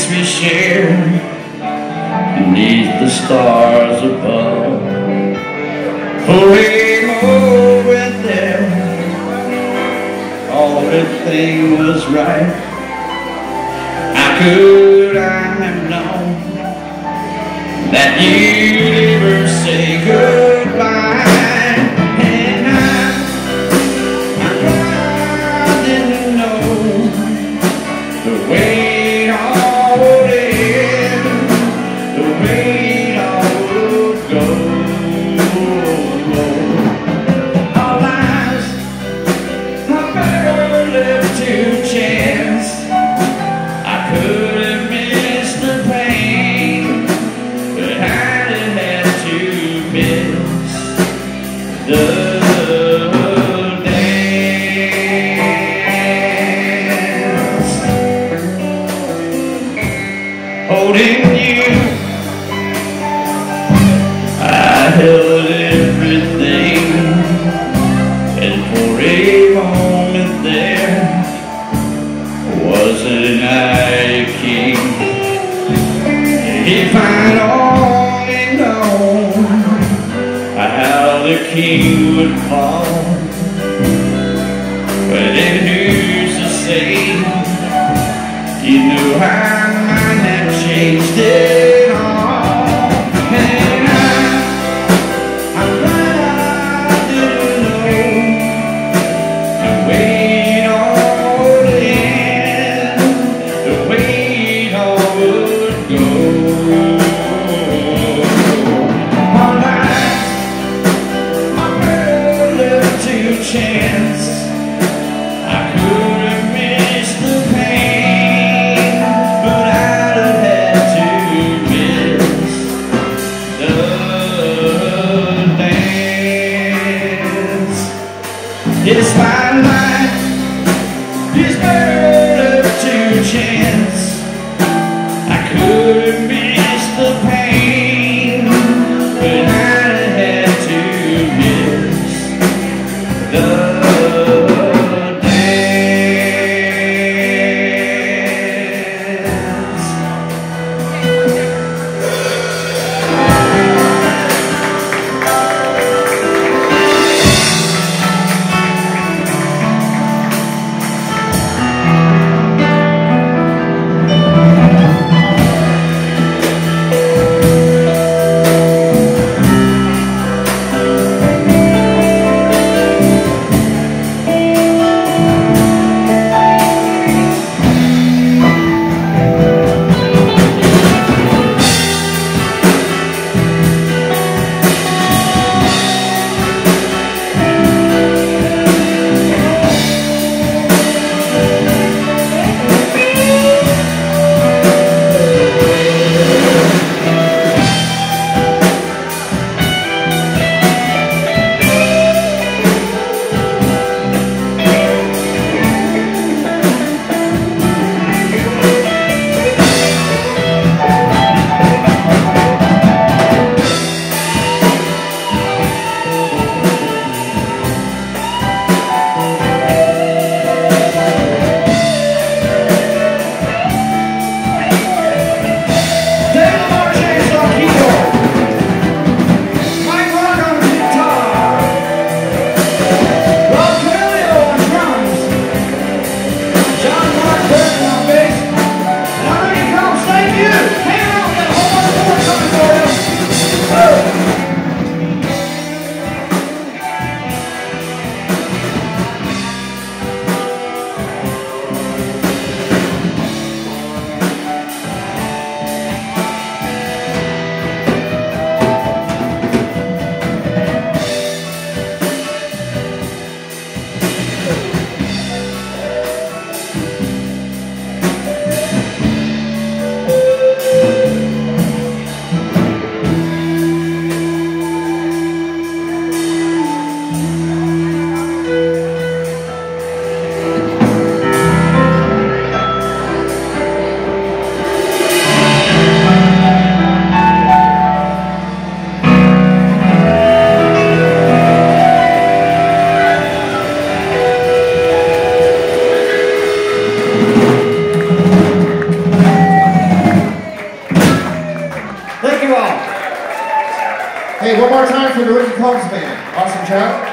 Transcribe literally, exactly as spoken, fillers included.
we shared beneath the stars above. Forever over there, all everything was right. How could I have known that you'd ever say goodbye? And I, I didn't know the way it all would end, the way it all would go. Our lives are better left to chance. I could have missed the pain, but I'd have had more time for the Rickey Combs band. Awesome job.